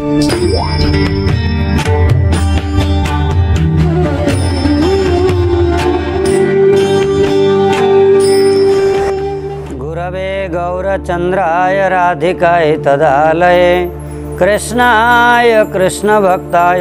गुरवे गौरचंद्राय राधिकाय तदालये कृष्णाय कृष्णभक्ताय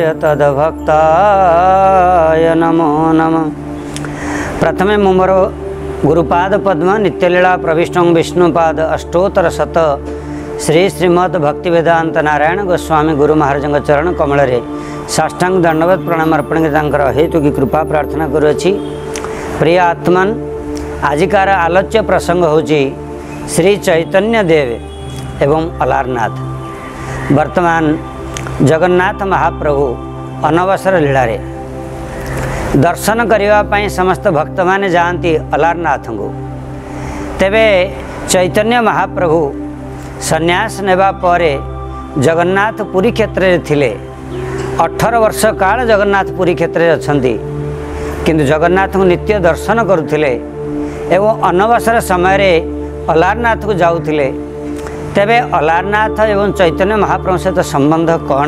तद्भक्ताय नमो नमः। प्रथमे मोर गुरुपाद पद्म नित्यलीला प्रविष्ट विष्णुपाद अष्टोत्तर शत श्री श्रीमद भक्तिवेदांत नारायण गोस्वामी गुरु महाराज चरण कमल साष्टांग दंडवत प्रणाम अर्पण कर हेतु की कृपा प्रार्थना करुँची। प्रिय आत्मन, आजिकार आलोच्य प्रसंग होची श्री चैतन्य देव एवं अलारनाथ। वर्तमान जगन्नाथ महाप्रभु अनवसर लीला रे दर्शन करने समस्त भक्त माने जाती अलारनाथ को। तेबे चैतन्य महाप्रभु संन्यास नेबा परे जगन्नाथ पुरी क्षेत्र रे थिले। 18 वर्ष काल जगन्नाथ पुरी क्षेत्र रे अछंती, किंतु जगन्नाथ को नित्य दर्शन करुथिले एवं अनवसर समय रे अलारनाथ को जाउथिले। तेबे अलारनाथ एवं चैतन्य महाप्रभु सहित संबंध कौन,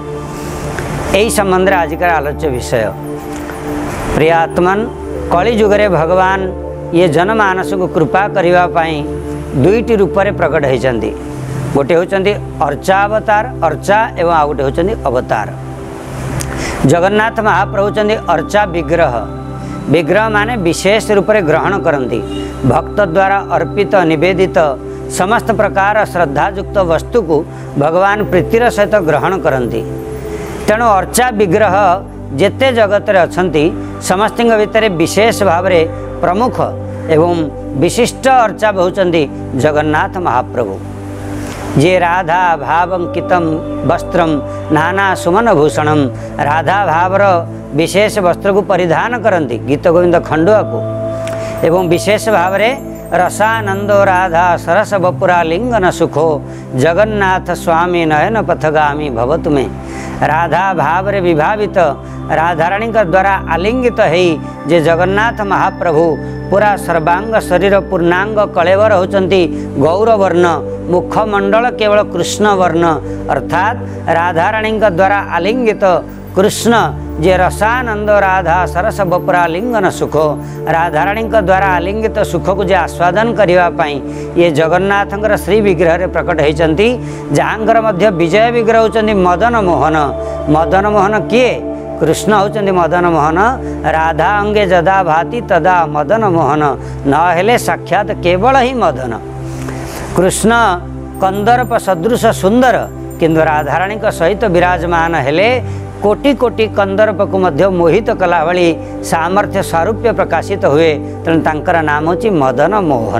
यही संबंध में आजिकार आलोच्य विषय। प्रिय आत्मन, कली जुगरे भगवान ये जनमानस को कृपा करने दुईटी रूप में प्रकट होती। गोटे होती अर्चावतार, अर्चा एवं आ गोटे होती अवतार। जगन्नाथ महाप्रभु होती अर्चा विग्रह। विग्रह माने विशेष रूप में ग्रहण करती, भक्त द्वारा अर्पित निवेदित समस्त प्रकार श्रद्धायुक्त वस्तु को भगवान प्रीतिर सहित ग्रहण करती। तेणु अर्चा विग्रह जेते जगत रे अछंती समस्त भितर विशेष भाव में प्रमुख एवं विशिष्ट अर्चा बहुचंदी जगन्नाथ महाप्रभु। जे राधा भावंकितम वस्त्रम नाना सुमन भूषणम, राधा भावर विशेष वस्त्र को परिधान करती गीत गोविंद खंडुआ को, एवं विशेष भाव में रसानंदो राधा सरस बपुरा लिंगन सुखो जगन्नाथ स्वामी नयन पथगामी भवतु में। राधा भाव रे विभावित राधाराणी द्वारा आलिंगित है जे जगन्नाथ महाप्रभु पूरा सर्वांग शरीर पूर्णांग कलेवर होचंती गौरवर्ण, मुखमंडल केवल कृष्ण वर्ण, अर्थात राधाराणी द्वारा आलिंगित कृष्ण जे रसानंद राधा सरस बपुरा लिंगन सुखो, राधाराणी द्वारा आलिंगित सुख को जे आस्वादन करने ये जगन्नाथ श्री विग्रह रे प्रकट होती। जहाँकर मध्य विजय विग्रह होती मदन मोहन। मदन मोहन किए? कृष्ण होचंदी मदन मोहन। राधा अंगे जदा भाति तदा मदन मोहन, न हेले साक्षात केवल ही मदन। कृष्ण कंदर्प सदृश सुंदर, किंतु राधाराणी सहित विराजमान हेले कोटि कोटि कंदर्प को मध्य मोहित कला भली सामर्थ्य सारूप्य प्रकाशित हुए। तेणु तांकर नाम होची मदन मोहन।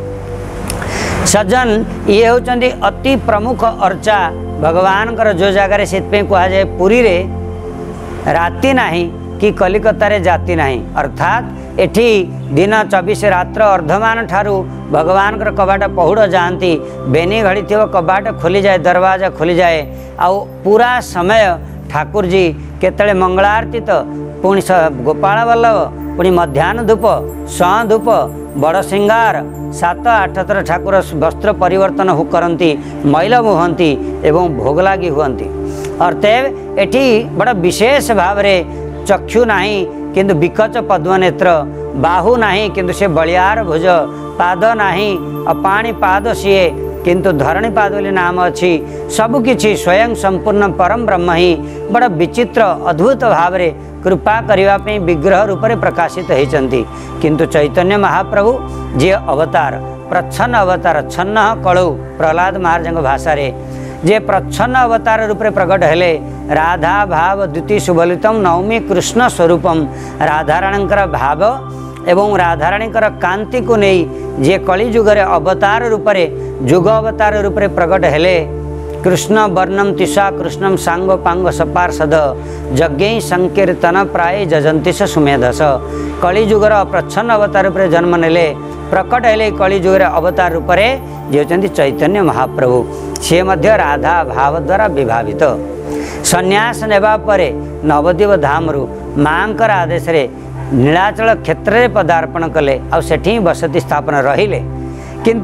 सज्जन, ये होचंदी अति प्रमुख अर्चा भगवान जो जगार से कह जाए पुरी रे राति नहीं कि कलिकता रे जाति नहीं, अर्थात एठी दिन 24 रात्र अर्धमान ठारू भगवान कबाट पहुड़ जाती। बेनी घड़ी थी कबाट खोली जाए, दरवाजा खोली जाए, आउ पूरा समय ठाकुर जी केतले मंगलारती तो पुणी गोपाल वल्लभ, पुणी मध्याह्न धूप, स्वां धूप, बड़ सिंगार 7-8 थर ठाकुर वस्त्र परिवर्तन करती, मैल मुहंती एवं भोग लगी हुंती। अतएव एठी बड़ विशेष भाव रे चक्षु नहीं किंतु विकच पद्मनेत्र, बाहु नहीं किंतु से बलियार भुज, पाद नहीं अपाणी पाद सीए किंतु धरणी पाद बोली नाम अच्छी। सबकिछि स्वयं संपूर्ण परम ब्रह्म ही बड़ विचित्र अद्भुत भाव रे कृपा करने विग्रह रूप में प्रकाशित होती। किंतु चैतन्य महाप्रभु जे अवतार, प्रच्छन्न अवतार, छन्न कलौ प्रहलाद महाराज भाषा रे जे प्रच्छन्न अवतार रूप में प्रकट हेले। राधा भाव द्वितीय सुबलितम नवमी कृष्ण स्वरूपम, राधाराणींकर भाव एवं राधाराणी कांति को नहीं जे कली जुगरे अवतार रूप में जुग अवतार रूप में प्रकट हेले। कृष्ण वर्णम तिषा कृष्णम सांग पांग सपार्षद यज्ञ संकीर्तन प्राय जजंती सुमेधस। कली जुगर प्रच्छन्न अवतार रूप जन्म नेले, प्रकट हेले कली जुगर अवतार रूप जे होचंती चैतन्य महाप्रभु। से मध्य राधा भाव द्वारा विभावित। संन्यास नेबा परे नवद्वीप धाम रु मांकर आदेश रे नीलाचल क्षेत्र में पदार्पण कले, आ सेठी बसति स्थापन रहिले। किंतु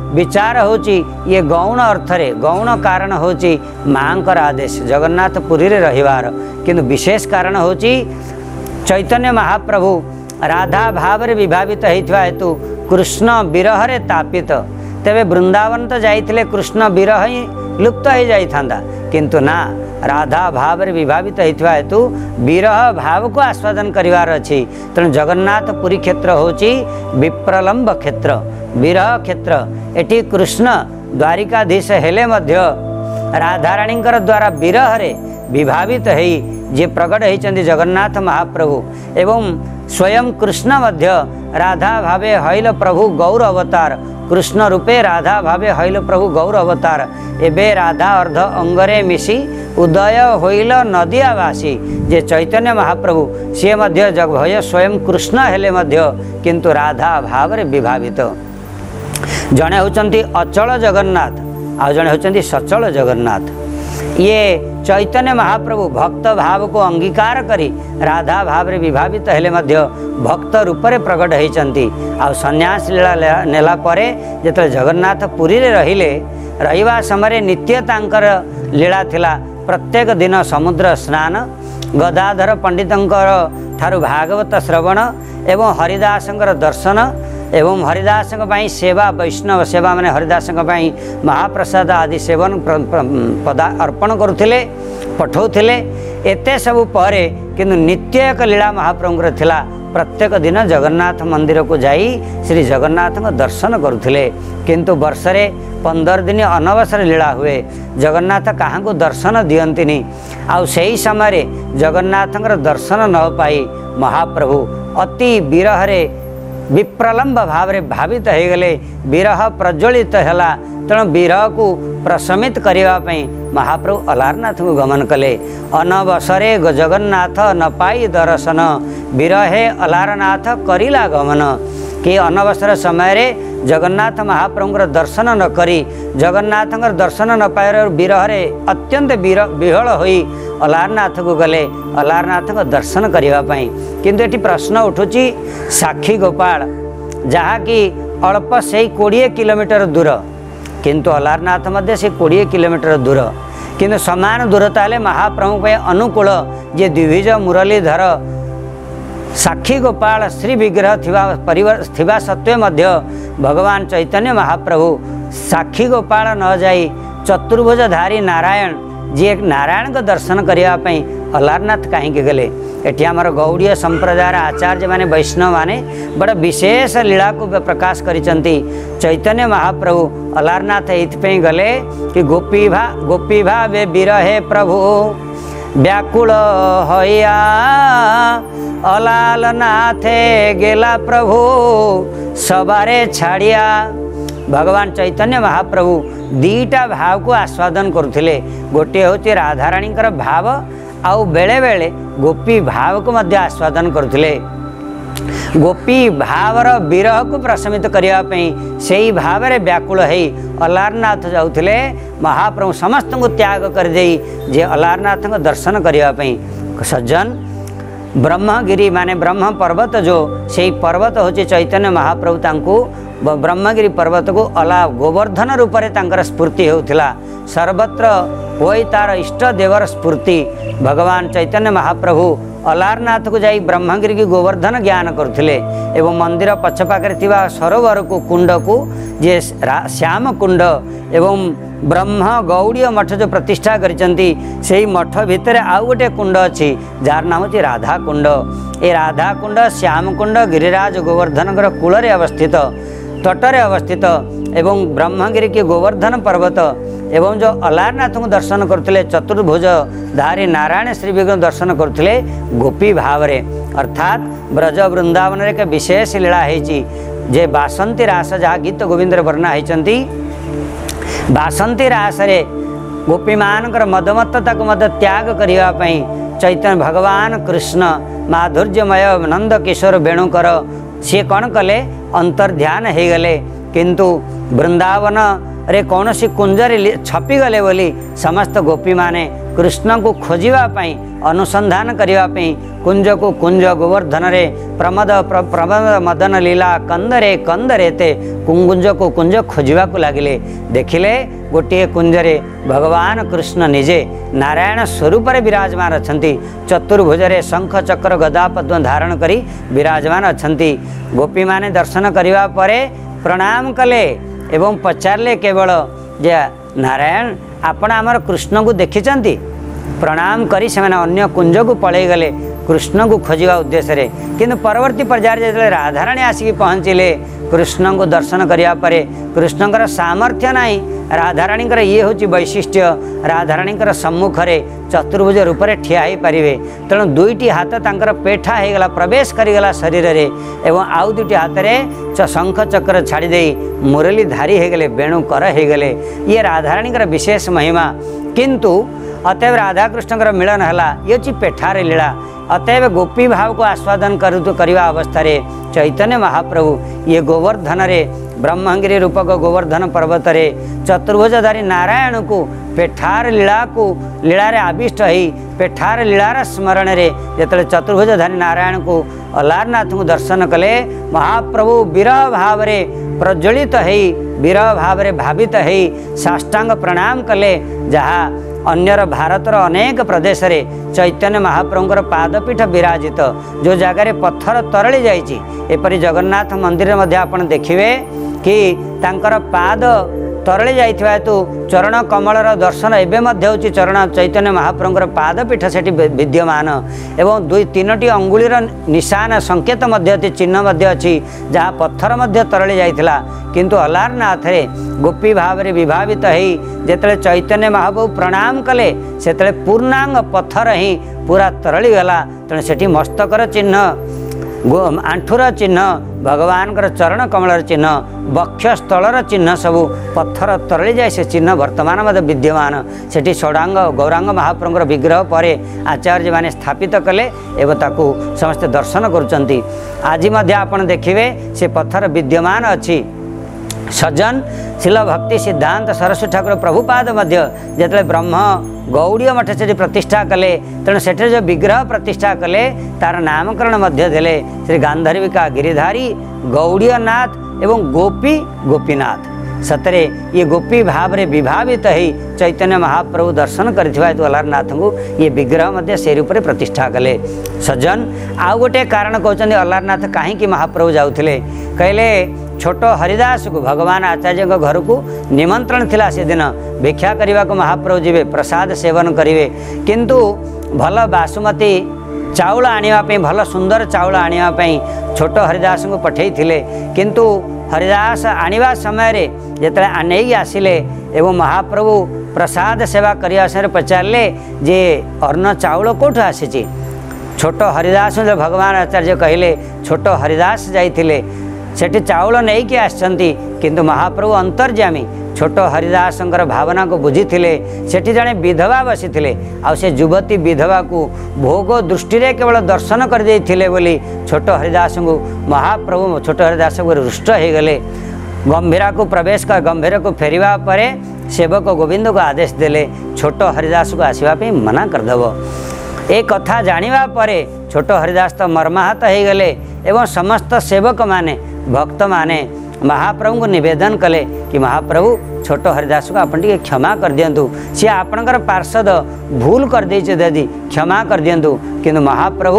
विचार होची ये गौण अर्थ रे गौण कारण होची मांकर आदेश जगन्नाथ पुरी रे रहिवार किंतु विशेष कारण होची चैतन्य महाप्रभु राधा भाव रे विभावित होइथवा हेतु कृष्ण विरह रे तापित तेबे वृंदावन तो जाइथिले कृष्ण विरह ही लुप्त हो जाइथांदा किंतु ना राधा भाव रे विभावित होइथवा हेतु विरह भाव को आस्वादन करिवार अछि तेणु जगन्नाथ पुरी क्षेत्र होची विप्रलंब क्षेत्र विरह क्षेत्र एटी कृष्ण द्वारिकाधीश हेले मध्य राधाराणींकर द्वारा विरह रे विभावित हेई जे प्रकट होइचंदी जगन्नाथ महाप्रभु एवं स्वयं कृष्ण मध्य राधा भावे हईल प्रभु गौर अवतार कृष्ण रूपे राधा भावे हईल प्रभु गौर अवतार एबे राधा अर्ध अंगरे मिसी उदय होईल नदिया वासी जे चैतन्य महाप्रभु सी मध्य जगभय स्वयं कृष्ण हेले मध्य किंतु राधा भाव रे विभावित जड़े होचंती अचल जगन्नाथ आ जड़े होचंती सचल जगन्नाथ ये चैतन्य महाप्रभु भक्त भाव को अंगीकार करी राधा भाव रे विभावित हेले मध्य भक्त रूप रे प्रकट होइचंती आ सन्यास लीला नेला परे जेतले जगन्नाथ पुरी रे रहिले रहिबा समय नित्य तांकर लीला थिला प्रत्येक दिन समुद्र स्नान गदाधर पंडितंकर ठारू भागवत श्रवण एवं हरिदासंकर दर्शन एवं हरिदासंक पई सेवा वैष्णव सेवा माने हरिदासंक पई महाप्रसाद आदि सेवन पदा अर्पण करुथिले पठौथिले एते सब परे किंतु नित्य एक लीला महाप्रभुଙ୍କର थिला प्रत्येक दिन जगन्नाथ मंदिर को जाई श्री जगन्नाथ दर्शन करुथिले किंतु वर्षरे 15 दिन अनवसर लीला हुए जगन्नाथ कहाँ को दर्शन दियंतिनी आ सही समय जगन्नाथ दर्शन न पाई महाप्रभु अति विरह रे विप्रलंब भाव रे भावित हो गले विरह प्रज्वलित हैला तेणु विरह को प्रशमित करने महाप्रभु अलारनाथ को गमन कले अनवसरे जगन्नाथ न पाई दर्शन विरहे अलारनाथ करिला गमन कि अनवसर समय रे जगन्नाथ महाप्रभु दर्शन न करी जगन्नाथ दर्शन न पाए विरह रे अत्यंत विहल होई अलारनाथ को गले अलारनाथ दर्शन करने किंतु एटी प्रश्न उठुची साक्षी गोपाल जहाँ कि अल्प से 20 किलोमीटर दूर किंतु अलारनाथ मध्य से 20 किलोमीटर दूर किंतु समान दूरता हेले महाप्रभु पे अनुकूल जे द्विभुज मुरलीधर साक्षी गोपाल श्री विग्रह थिबा सत्वे मध्य भगवान चैतन्य महाप्रभु साक्षी गोपाल न जाई चतुर्भुजधारी नारायण जी एक नारायण को दर्शन करने अलारनाथ कहीं गले एटी आमर गौड़ीय संप्रदाय आचार्य माने वैष्णव माने बड़ा विशेष लीला को प्रकाश करिसंती चैतन्य महाप्रभु अलारनाथ एथपई गले कि गोपी भा वे विरहे प्रभु व्याकुल होया अलालनाथे गेला प्रभु सबारे छाड़िया भगवान चैतन्य महाप्रभु दीटा भाव को आस्वादन करुथिले गोटे होची राधाराणी भाव आउ बेले बेले गोपी भाव को मध्य आस्वादन करुथिले गोपी भावर विरह को प्रशमित करने से ही भाव रे व्याकुल है अलारनाथ जाउथिले महाप्रभु समस्त को त्याग कर दे जे अलारनाथ दर्शन करने सज्जन ब्रह्मगिरी माने ब्रह्म पर्वत जो से पर्वत होची चैतन्य महाप्रभु तांको ब्रह्मगिरी पर्वत को अला गोवर्धन रूप से तांकर स्फूर्ति होउथिला सर्वत्र वही तार इष्ट देवर स्फूर्ति भगवान चैतन्य महाप्रभु अलारनाथ को जाई ब्रह्मगिरी की गोवर्धन ज्ञान करथिले एवं मंदिर पछपाखरे थिबा सरोवर को कुंड को जे श्याम कुंड एवं ब्रह्म गौड़ीय मठ जो प्रतिष्ठा करिसंती सेही मठ भितर आउ गोटे कुंड अच्छी जार नाम होची राधा कुंड ए राधा कुंड श्याम कुंड गिरिराज गोवर्धन कूल अवस्थित तटरे अवस्थित एवं ब्रह्मगिरी के गोवर्धन पर्वत एवं जो अलारनाथ को दर्शन करते चतुर्भुज धारी नारायण श्री विग्रह दर्शन करते गोपी भाव रे अर्थात ब्रज वृंदावन एक विशेष लीला है जे बासंती रास जहाँ गीत गोविंद वर्णना होती बासंती रास रे गोपी मानकर मदमत्तता को मद त्याग करने चैतन्य भगवान कृष्ण माधुर्यमय नंद किशोर वेणुकर सी कौन कले अंतर्ध्यान हो गले किंतु वृंदावन रे कौन सी कुंजरे छपिगले बोली समस्त गोपी माने कृष्ण को खोजापी अनुसंधान करने कुंज को कुंज गोवर्धन रे प्रमद मदन लीला कंदरे कंदरे ते कुंज को कुंज खोजा लगिले। देखिले गोटे कुंजरे भगवान कृष्ण निजे नारायण स्वरूप विराजमान अछंती चतुर्भुजरे शंख चक्र गदा पद्म धारण करी विराजमान अछंती। गोपी माने दर्शन करने पर प्रणाम कले एवं पचारे केवल जे नारायण आपण आमर कृष्ण को देखिचंती प्रणाम करी से अन्य कुंज को पलई गले कृष्ण को खोजा उद्देश्य रे। किंतु परवर्ती पर्याय जो राधाराणी आसिक पहुँचले कृष्ण को दर्शन करने पर कृष्णकर सामर्थ्य नहीं राधाराणी ये हूँ वैशिष्ट्य राधाराणी सम्मुख में चतुर्भुज रूप से ठिया हो पारे तेणु दुईटी हाथ तांकर पेठा होगला प्रवेश करगला शरीर रे एवं आउ दुईटी हाथ में शंख चक्र छाड़ी मुरली धारी होगले वेणुकर होगले ये राधाराणी विशेष महिमा। किंतु अतएव राधाकृष्ण मिलन है ये हूँ पेठार लीला। अतएव गोपी भाव को आस्वादन करने अवस्था रे चैतन्य महाप्रभु ये गोवर्धन रे ब्रह्मगिरी रूपक गोवर्धन पर्वत रे चतुर्भुजधारी नारायण को पेठार लीला रे आविष्ट ही पेठार लीलार स्मरण रे जिते चतुर्भुजधारी नारायण को अलारनाथ को दर्शन कले महाप्रभु विरह भाव रे प्रज्वलित है विरह भाव रे भावित है साष्टांग प्रणाम कले। जहाँ अन्यर भारतर अनेक प्रदेश रे चैतन्य महाप्रभुंकर पादपीठ विराजित जो जगार पत्थर तरली जाइए एपरी जगन्नाथ मंदिर में आपण देखिए कि तांकर पाद तरली जाइथिबा हेतु चरण कमलर दर्शन एवं होची चरण चैतन्य महाप्रभुंकर पादपीठ सेठी विद्यमान एवं दुई तीनोटी अंगुलीर निशान संकेत चिन्ह अच्छी जहाँ पत्थर तरली जाइथिला। किंतु अलारनाथ रे गोपी भाव में विभावित होई जेतले चैतन्य महाप्रभु प्रणाम कले सेतले पूर्णांग पत्थर ही पूरा तरली गला। तेणु सेठी मस्तकर चिन्ह आंठुर चिन्ह भगवान चरण कमलर चिन्ह वक्षस्थलर चिन्ह सबू पत्थर तरली जाए से चिन्ह वर्तमान मध्य विद्यमान सेठी षडांग गौरांग महाप्रभुंर विग्रह पर आचार्य माने स्थापित कले एवं ताकू समस्ते दर्शन करुचंती। आज आपण देखिए से पत्थर विद्यमान अच्छी। सज्जन शिल भक्ति सिद्धांत सरस्वती ठाकुर प्रभुपाद जिते ब्रह्म गौड़ीय मठ से प्रतिष्ठा कले तेणु से जो विग्रह प्रतिष्ठा कले तार नामकरण देले श्री गांधर्विका गिरिधारी गौड़ीयनाथ एवं गोपी गोपीनाथ। सतरे ये गोपी भाव रे विभावित ही चैतन्य महाप्रभु दर्शन करथिबा हेतु अलारनाथ को ये विग्रह से रूप प्रतिष्ठा कले। सज्जन आउ गोटे कारण कहते अलारनाथ कहीं महाप्रभु जाउथिले कहले छोट हरिदास को भगवान आचार्य घर को निमंत्रण थिला से दिन भिक्षा करने को महाप्रभु जीवे प्रसाद सेवन करेंगे किंतु भल बासुमती चाउल आने भल सुंदर चाउल आने छोट हरिदास को पठे किंतु हरिदास आनिबा समय रे जिते आने आसिले एवं महाप्रभु प्रसाद सेवा करने समय पचारे जे अन्न चाउल कौटू आसी छोट हरिदास जो भगवान आचार्य कहले छोट हरिदास जाइथिले सेठी चाउल नहीं कि आसचंती किंतु महाप्रभु अंतर्यामी छोट हरिदास भावना को बुझी सेठी जड़े विधवा बसी आ से युवती विधवा को भोग दृष्टि रे केवल दर्शन कर देइथिले बोली छोट हरिदास को महाप्रभु छोट हरिदास को रुष्ट हो गले। गंभीरा को प्रवेश कर गंभीर को फेरिबा परे सेवक गोविंद को आदेश देले छोट हरिदास को आसवाई मना करदेव। ए कथा जानिबा परे छोट हरिदास तो मर्माहत हो गले एवं समस्त सेवक माने भक्त माने महाप्रभु को निवेदन कले कि महाप्रभु छोट हरिदास को आपण टिके क्षमा कर दियंतु सी आपणकर पार्षद भूल कर देइछे दादी क्षमा कर दियंतु। किंतु महाप्रभु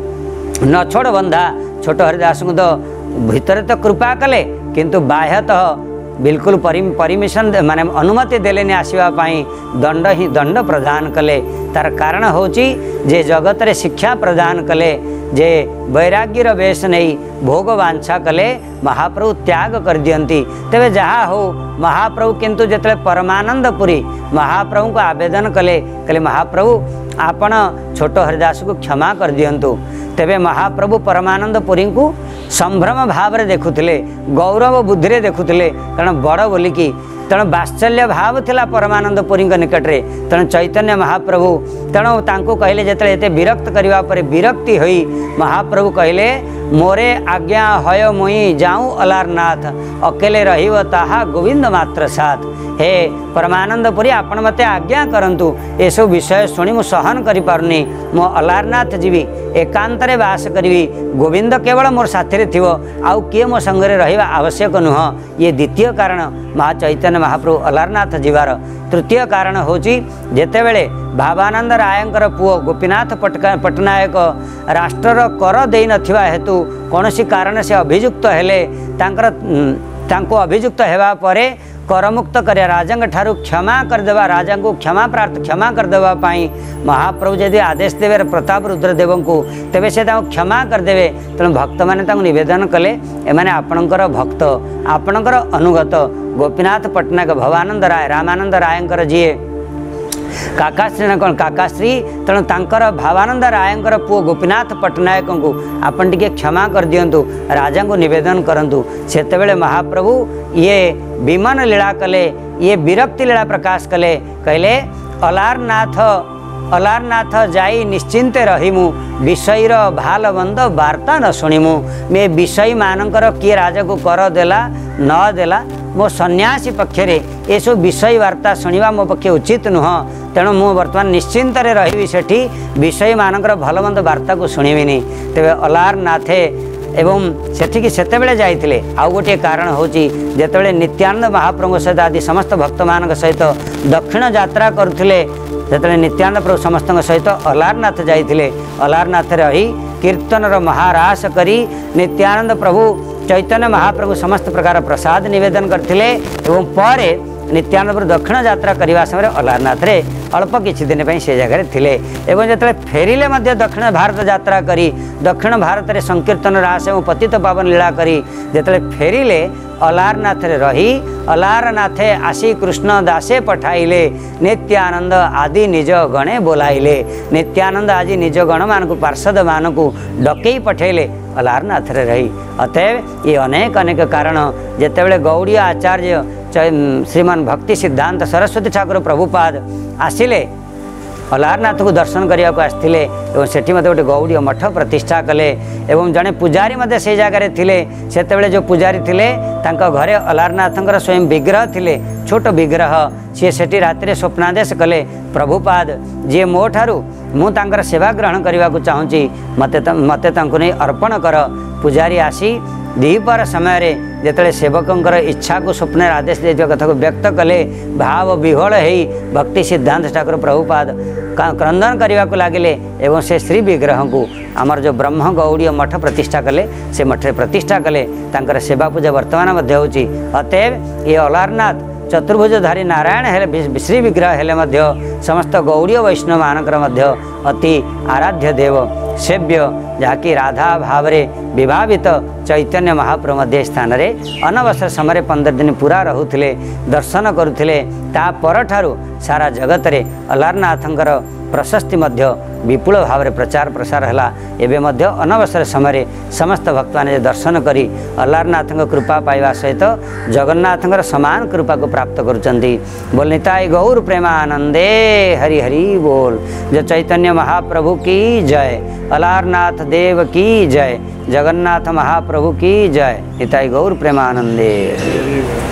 न छोड़ बंधा छोट हरिदास को तो भितर तो कृपा कले किंतु बाह्यतः बिल्कुल परमिशन माने अनुमति देलेनी आसवाई दंड ही दंड प्रदान कले। तार कारण होची जे जगत रे शिक्षा प्रदान कले जे वैराग्यर वेश नहीं भोग वांछा कले महाप्रभु त्याग कर दियंती। तेबे जहाँ हो महाप्रभु किंतु जिते परमानंदपुरी महाप्रभु को आवेदन कले कले महाप्रभु आपण छोट हरिदास को क्षमा कर दियंतु। तेबे महाप्रभु परमानंदपुरी को संभ्रम भाव रे देखुथिले गौरव बुद्धि रे देखुथिले कारण बड़ बोलिकी तेणु वात्सल्य भाव थिला परमानंदपुरी निकट रे तेणु चैतन्य महाप्रभु तेणु तांको कहले जेते एते विरक्त करिवा परे विरक्ति होई महाप्रभु कहले मोरे आज्ञा हय मुई जाऊँ अलारनाथ अकेले रहिव ताहा गोविंद मात्र साथ। हे परमानंद पुरी आपण मते आज्ञा करंतु एसो विषय शुणी मु सहन करि पारुनी मो अलारनाथ जीवी एकांतरे वास करी गोविंद केवल मोर साथी रे थिवो आउ किए मो संगरे रहिबा आवश्यक नुह। ये द्वितीय कारण महा चैतन्य महाप्रभु अलारनाथ जीवार। तृतीय कारण होची जेतेबेले भावानंद रायंकर पुओ गोपीनाथ पटनायक राष्ट्रर कर देई नथिबा हेतु कोनोसी कारण से अभियुक्त हेले तांको अभियुक्त हेबा परे करमुक्त करिया राजा ठारू क्षमा करदेवा राजा को क्षमा करदेवा पाई महाप्रभु यदि आदेश देवे प्रताप रुद्रदेव को तेबे से क्षमा करदेवे। तेणु भक्त मैंने निवेदन कले एमाने आपणकर भक्त आपणकर अनुगत गोपीनाथ पटनायक भवानंद राय रामानंद रायंकर जी काकाश्री ना कौन काकाश्री तेणु तांकर भावानंद रायंकर पुओ गोपीनाथ पटनायक को आपन टिके क्षमा कर दियंतु राजा को निवेदन करंतु। सेतेबेले महाप्रभु ये विमान लीला कले ये विरक्ति लीला प्रकाश कले कहले अलारनाथ जाई निश्चिंते रहिमु विषयीर भाल बंद वार्ता न शुणिमु। मे विषयी मानकर किए राजा को कर देला न देला मो सन्यासी पक्षरे ये सब विषय वार्ता शुणा मो पक्षे उचित नुह। तेणु मु वर्तमान निश्चिंत रही सेठी विषय मानकर भलमंद वार्ता को शुणिबिनी। तेबे अलारनाथे एवं सेठिकी सेतेबेले जाइथिले। आउ गोटे कारण होची जेतेबेले नित्यानंद महाप्रभु सहित आदि समस्त भक्त मान सहित दक्षिण यात्रा करुथिले जेतेबेले नित्यानंद प्रभु समस्त सहित अलारनाथ जाइथिले। अलारनाथ रही कीर्तनर महारास करी नित्यानंद प्रभु चैतन्य महाप्रभु समस्त प्रकार प्रसाद निवेदन करथिले एवं परे नित्यानंद प्रभु दक्षिण यात्रा करने समय अलारनाथ रे अल्प किछि दिन पई से जगह थिले एवं जतले फेरिले मध्य दक्षिण भारत यात्रा करी दक्षिण भारत रे संकीर्तन रास एवं पतित पावन लीला करी जतले फेरिले अलारनाथ रे रही अलारनाथे आशी कृष्ण दासे पठाइले नित्यानंद आदि निज गणे बोलाइले। नित्यानंद आदि निज गण मान को पार्षद मान को डकई पठेले अलारनाथ रे रही। अतएव ये अनेक अनेक कारण जेतेबेले गौड़ीय आचार्य श्रीमान भक्ति सिद्धांत सरस्वती ठाकुर प्रभुपाद आसिले अलारनाथ को दर्शन करने को आसते और सेठी मत गोटे गौड़ीय मठ प्रतिष्ठा कले एवं जड़े पूजारी मध्य से जगार थिले सेतेबेले जो पूजारी थिले तांका घरे अलारनाथंकर स्वयं विग्रह थिले छोट विग्रह सी सेठी राति स्वप्नादेश कले प्रभुपाद जी मो ठारू मु तांकर सेवा ग्रहण करने को चाहूँगी मते तांको नहीं अर्पण कर। पूजारी आसी द्विपहर समय जिते सेवकंकर इच्छा को स्वप्न आदेश दे कथा को व्यक्त कले भाव विह्वल हो भक्ति सिद्धांत ठाकुर प्रभुपाद क्रंदन करने को लगिले एवं से श्री विग्रह को आमर जो ब्रह्म गौड़ीय मठ प्रतिष्ठा कले से मठ प्रतिष्ठा कले तांकर सेवा पूजा वर्तमान मध्य होची। अतएव ये अलारनाथ चतुर्भुजधारी नारायण हेले श्री विग्रह हेले मध्य समस्त गौड़ीय वैष्णव मानकर मध्य अति आराध्य देव सेव्य जहाँकि राधा भाव विभावित चैतन्य महाप्रभु मध्य स्थान रे अनवसर समय 15 दिन पूरा रहूथिले दर्शन करुथिले। ता परठारु सारा जगत रे अलारनाथंकर प्रशस्ति मध्य विपुल भाव में प्रचार प्रसार है। एवं मध्य अनवसर समय समस्त भक्त मैंने दर्शन करी अलारनाथ कृपा पाइबा सहित जगन्नाथ समान कृपा को प्राप्त करुचंती। बोल निताय गौर प्रेमानंदे हरि हरि बोल। जो चैतन्य महाप्रभु की जय, अलारनाथ देव की जय, जगन्नाथ महाप्रभु की जय। निताय गौर प्रेमानंदे।